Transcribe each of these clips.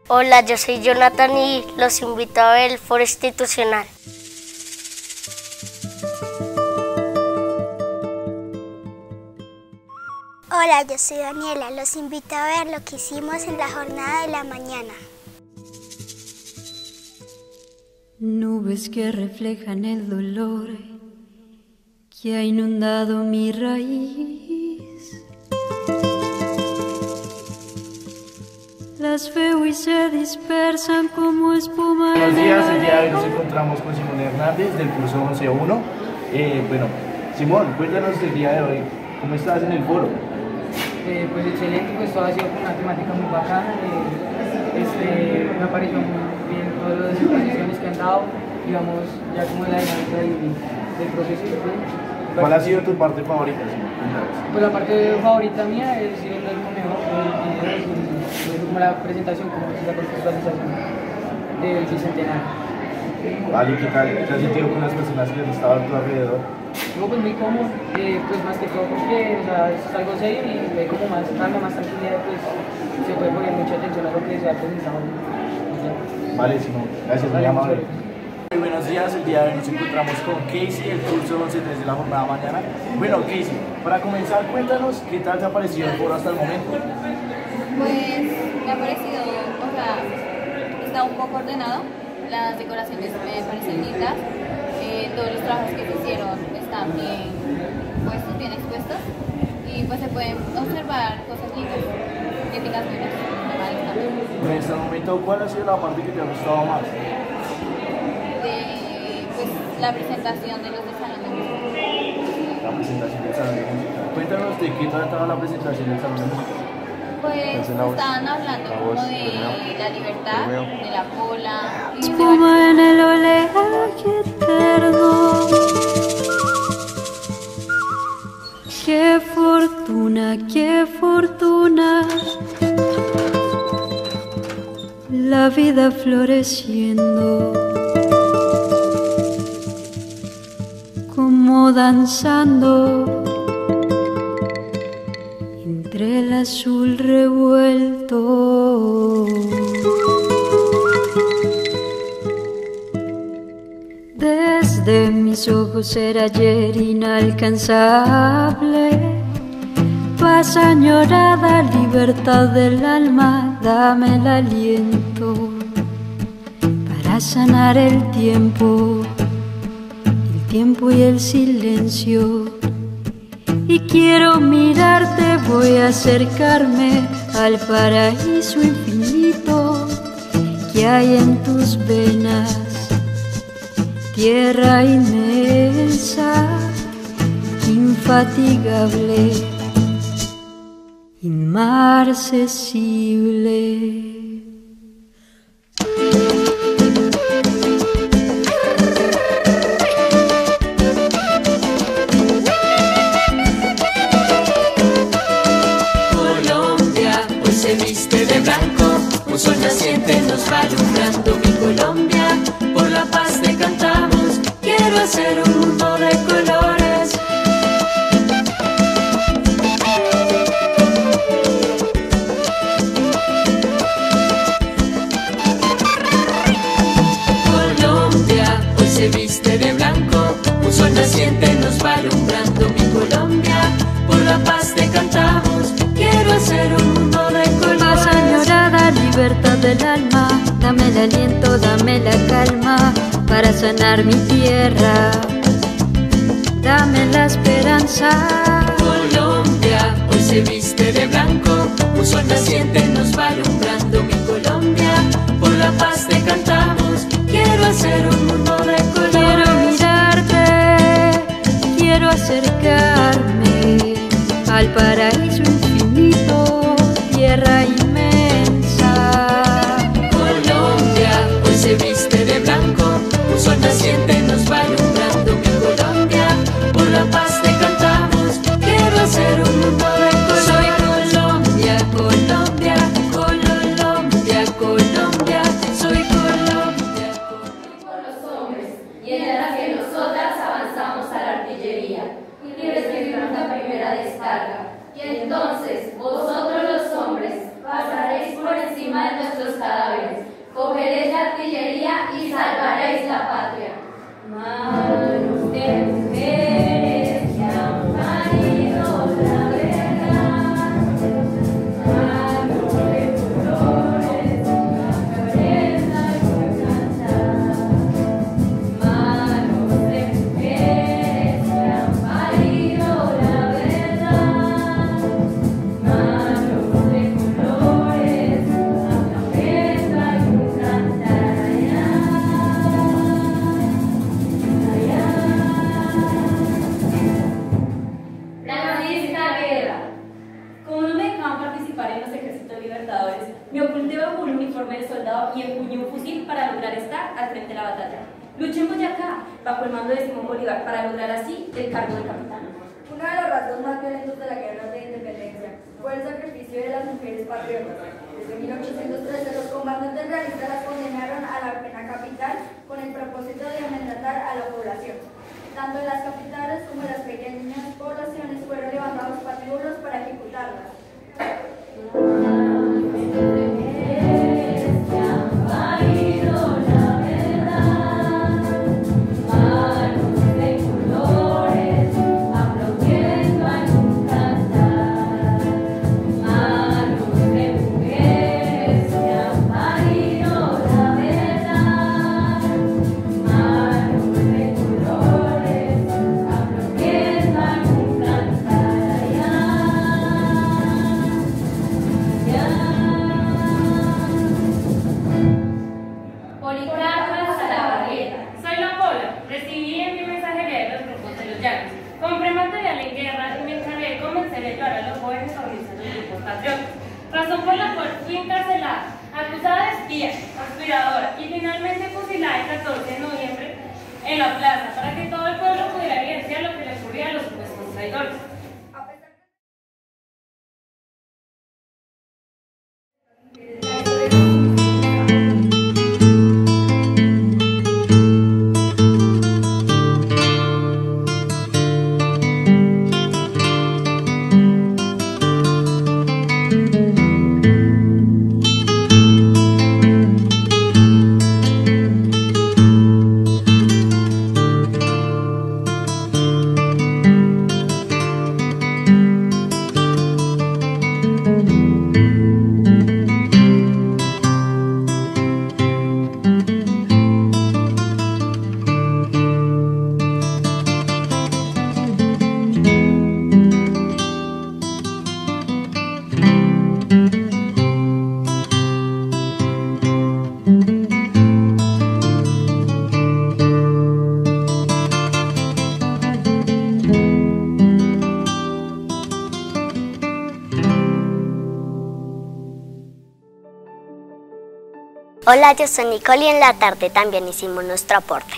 Hola, yo soy Jonathan y los invito a ver el Foro Institucional. Hola, yo soy Daniela. Los invito a ver lo que hicimos en la jornada de la mañana. Nubes que reflejan el dolor que ha inundado mi raíz. Las veo y se dispersan como espuma. Buenos días, el día de hoy nos encontramos con Simón Hernández del curso 11.1. Bueno, Simón, cuéntanos del día de hoy, ¿cómo estás en el foro? Pues excelente, pues todo ha sido una temática muy bacana. Me pareció muy bien todas las exposiciones que han dado, digamos, ya como la dinámica del proceso. ¿Cuál ha sido tu parte favorita? Pues la parte favorita mía es ir en el conejo, como la presentación, como es la contextualización del bicentenario. Vale, ¿qué tal? ¿Qué te has sentido con las personas que han estado a tu alrededor? Luego pues muy cómodo, pues más que todo porque es algo serio y hay como más calma, más tranquilidad, pues se puede poner mucha atención a lo que se ha presentado. Vale, Simón, gracias, muy amable. Muy buenos días, el día de hoy nos encontramos con Casey, el curso 11.3 de la jornada mañana. Bueno, Casey, para comenzar, cuéntanos qué tal te ha parecido el foro hasta el momento. Pues me ha parecido, o sea, está un poco ordenado, las decoraciones me parecen lindas, todos los trabajos que se hicieron están bien puestos, bien expuestos y pues se pueden observar cosas lindas, críticas buenas, normales también. En este momento, ¿cuál ha sido la parte que te ha gustado más? Pues la presentación de los de Salón de Música. La presentación del Salón de Música. Cuéntanos de qué trataba la presentación del Salón de Música. Pues estaban hablando como de la libertad, de la cola. Espuma en el oleaje eterno. Qué fortuna, qué fortuna. La vida floreciendo, como danzando entre el azul revuelto. Desde mis ojos era ayer inalcanzable, paz añorada, libertad del alma, dame el aliento para sanar el tiempo y el silencio. Y quiero mirarte, voy a acercarme al paraíso infinito que hay en tus venas, tierra inmensa, infatigable, inmarcesible. Un sol naciente nos va alumbrando, mi Colombia, por la paz te cantamos, quiero hacer un mundo de colores. Colombia, hoy se viste de blanco, un sol naciente nos va alumbrando, mi Colombia, por la paz te cantamos, quiero hacer un mundo de colores. Libertad del alma, dame el aliento, dame la calma para sanar mi tierra, dame la esperanza. Colombia, hoy se viste de blanco, un sol naciente nos va alumbrando, mi Colombia, por la paz te cantamos, quiero hacer un mundo de colores. Quiero mirarte, quiero acercarme al paraíso infinito, tierra inmensa. Se viste de blanco, un sol naciente nos va alumbrando, mi Colombia, por la paz te cantamos, quiero hacer un mundo de colores. Soy Colombia, Colombia, Colombia, Colombia, soy Colombia. Por los hombres, y en la que nosotras avanzamos a la artillería, y recibimos la primera descarga, y entonces vosotros los hombres pasaréis por encima de nuestros cadáveres. bajo el mando de Simón Bolívar para lograr así el cargo de capitán. Uno de los rasgos más violentos de la guerra de independencia fue el sacrificio de las mujeres patriotas. Desde 1813 los combatientes realistas las condenaron a la pena capital con el propósito de amenazar a la población. Tanto en las capitales como en las pequeñas poblaciones fueron levantados patíbulos para ejecutarlas. Compré material en guerra y me encargué de convencer de ayudar a los jóvenes a unirse a los grupos patriotas, razón por la cual fui encarcelada, acusada de espía, conspiradora y finalmente fusilada el 14 de noviembre en la plaza para que todo el pueblo pudiera evidenciar lo que le ocurría a los supuestos traidores. Hola, yo soy Nicole y en la tarde también hicimos nuestro aporte.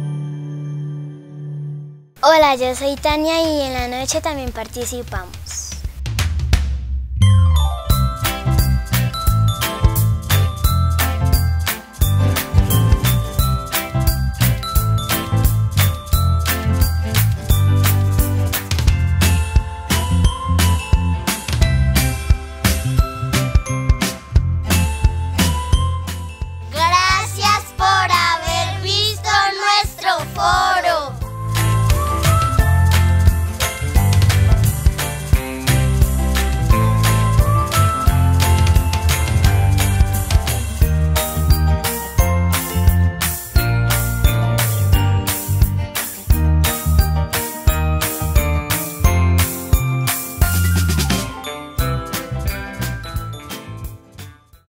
Hola, yo soy Tania y en la noche también participamos.